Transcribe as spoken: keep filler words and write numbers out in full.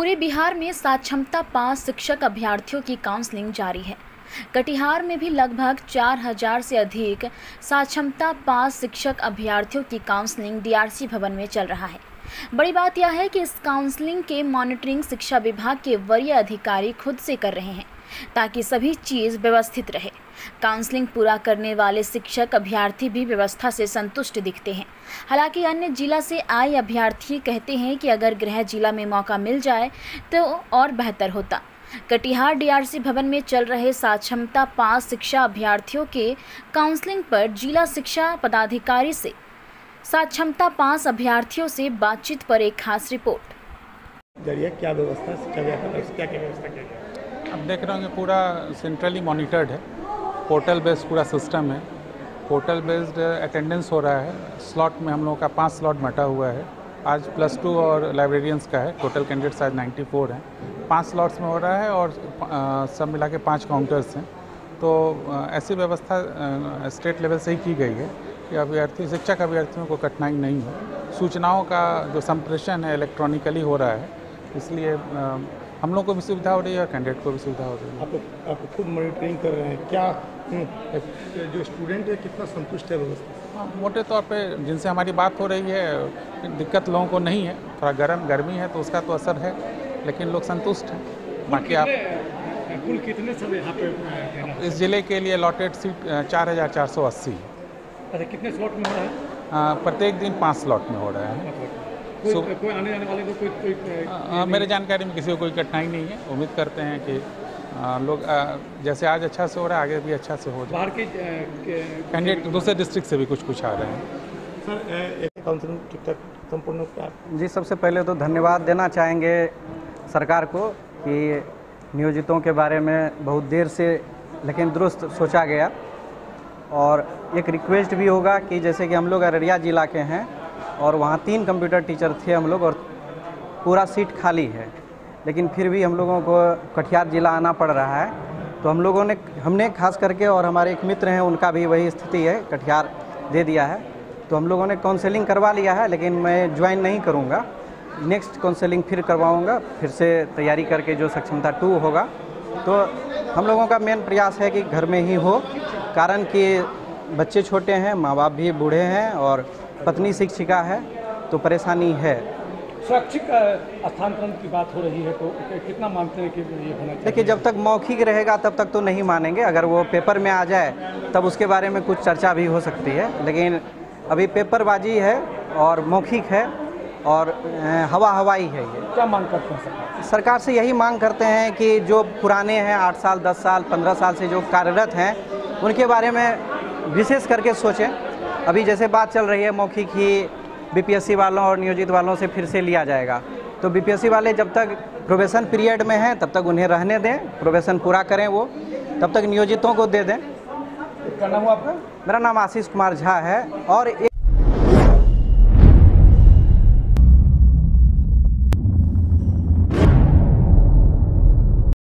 पूरे बिहार में साक्षरता पास शिक्षक अभ्यर्थियों की काउंसलिंग जारी है। कटिहार में भी लगभग चार हजार से अधिक साक्षरता पास शिक्षक अभ्यर्थियों की काउंसलिंग डीआरसी भवन में चल रहा है। बड़ी बात यह है कि इस काउंसलिंग के मॉनिटरिंग शिक्षा विभाग के वरीय अधिकारी खुद से कर रहे हैं ताकि सभी चीज़ व्यवस्थित रहे। काउंसलिंग पूरा करने वाले शिक्षक अभ्यर्थी भी व्यवस्था से संतुष्ट दिखते हैं। हालांकि अन्य जिला से आए अभ्यर्थी कहते हैं कि अगर गृह जिला में मौका मिल जाए तो और बेहतर होता। कटिहार डीआरसी भवन में चल रहे साक्षरता पास शिक्षा अभ्यर्थियों के काउंसलिंग पर जिला शिक्षा पदाधिकारी से साक्षरता पास अभ्यर्थियों से बातचीत पर एक खास रिपोर्ट। क्या व्यवस्था क्या क्या व्यवस्था क्या क्या अब देख रहे होंगे पूरा सेंट्रली मॉनिटर्ड है। पोर्टल बेस्ड पूरा सिस्टम है। पोर्टल बेस्ड अटेंडेंस हो रहा है। स्लॉट में हम लोगों का पाँच स्लॉट बटा हुआ है। आज प्लस टू और लाइब्रेरियंस का है। टोटल कैंडिडेट्स आज चौरानवे हैं। पांच स्लॉट्स में हो रहा है और आ, सब मिला के पाँच काउंटर्स हैं। तो आ, ऐसी व्यवस्था आ, स्टेट लेवल से ही की गई है कि अभ्यर्थी शिक्षक अभ्यर्थियों को कठिनाई नहीं हो। सूचनाओं का जो संप्रेषण है इलेक्ट्रॉनिकली हो रहा है, इसलिए आ, हम लोग को भी सुविधा हो रही है और कैंडिडेट को भी सुविधा हो रही है। आप आप खुद मॉनिटरिंग कर रहे हैं क्या? जो स्टूडेंट है कितना संतुष्ट है व्यवस्था? हाँ, मोटे तौर पे जिनसे हमारी बात हो रही है दिक्कत लोगों को नहीं है। थोड़ा गर्म गर्मी है तो उसका तो असर है, लेकिन लोग संतुष्ट हैं। बाकी आप कुल कितने सब यहाँ पे इस जिले के लिए लॉटेड सीट चार हज़ार चार सौ अस्सी। अच्छा, कितने स्लॉट में हो रहा है? प्रत्येक दिन पाँच स्लॉट में हो रहा है। कोई, so, कोई आने जाने वाले को कोई, कोई, कोई आ, मेरे जानकारी में किसी को कोई कठिनाई नहीं है। उम्मीद करते हैं कि आ, लोग आ, जैसे आज अच्छा से हो रहा है आगे भी अच्छा से हो जाए। बाहर के कैंडिडेट दूसरे डिस्ट्रिक्ट से भी कुछ कुछ आ रहे हैं। सर, एक काउंसलिंग ठीक ठाक संपूर्ण जी, सबसे पहले तो धन्यवाद देना चाहेंगे सरकार को कि नियोजितों के बारे में बहुत देर से लेकिन दुरुस्त सोचा गया। और एक रिक्वेस्ट भी होगा कि जैसे कि हम लोग अररिया ज़िला के हैं और वहाँ तीन कंप्यूटर टीचर थे हम लोग और पूरा सीट खाली है, लेकिन फिर भी हम लोगों को कटिहार ज़िला आना पड़ रहा है। तो हम लोगों ने हमने खास करके और हमारे एक मित्र हैं उनका भी वही स्थिति है, कटिहार दे दिया है। तो हम लोगों ने काउंसलिंग करवा लिया है, लेकिन मैं ज्वाइन नहीं करूँगा। नेक्स्ट काउंसलिंग फिर करवाऊँगा, फिर से तैयारी करके जो सक्षमता टू होगा। तो हम लोगों का मेन प्रयास है कि घर में ही हो, कारण कि बच्चे छोटे हैं, माँ बाप भी बूढ़े हैं और पत्नी शिक्षिका है, तो परेशानी है। शैक्षिक स्थानांतरण की बात हो रही है तो कितना मानते हैं कि ये होना चाहिए? देखिए, जब तक मौखिक रहेगा तब तक तो नहीं मानेंगे। अगर वो पेपर में आ जाए तब उसके बारे में कुछ चर्चा भी हो सकती है, लेकिन अभी पेपरबाजी है और मौखिक है और हवा हवाई है। ये क्या मांग करते हैं सरकार? सरकार से यही मांग करते हैं कि जो पुराने हैं आठ साल दस साल पंद्रह साल से जो कार्यरत हैं उनके बारे में विशेष करके सोचें। अभी जैसे बात चल रही है मौखिक ही बीपीएससी वालों और नियोजित वालों से फिर से लिया जाएगा, तो बीपीएससी वाले जब तक प्रोबेशन पीरियड में हैं तब तक उन्हें रहने दें, प्रोबेशन पूरा करें वो, तब तक नियोजितों को दे दें। क्या नाम हुआ आपका? मेरा नाम आशीष कुमार झा है। और